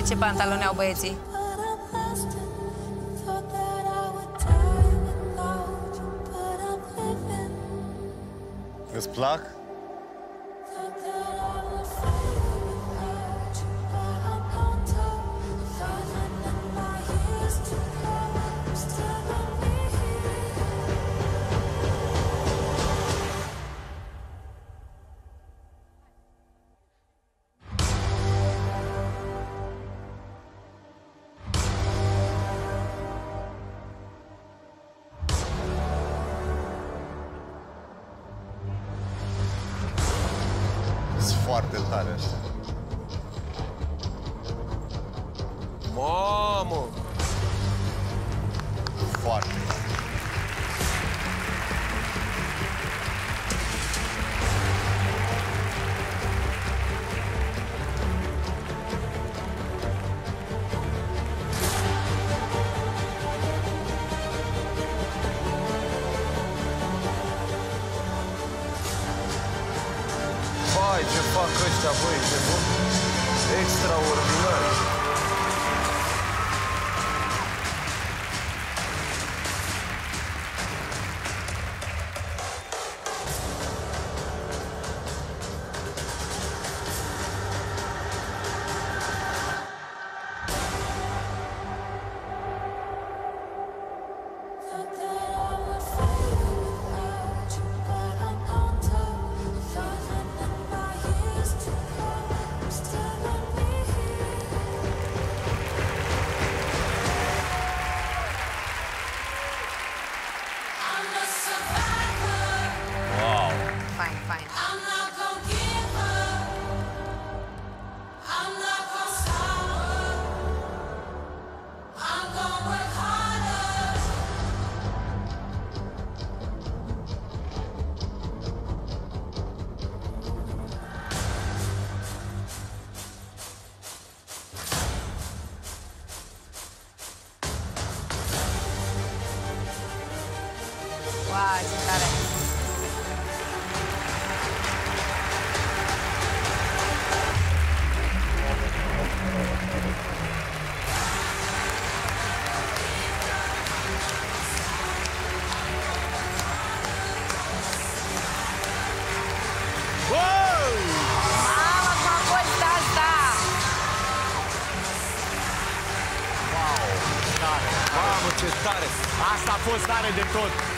ce pantaloni au băieții. Îți plac? Foarte tare așa. Mamă! Foarte tare. Vai, ce fac ăștia, băi, ce bun! Extraordinar! Fain, fain. Wow, ce tare! Mamă, cum a fost asta! Mamă, ce tare! Asta a fost tare de tot.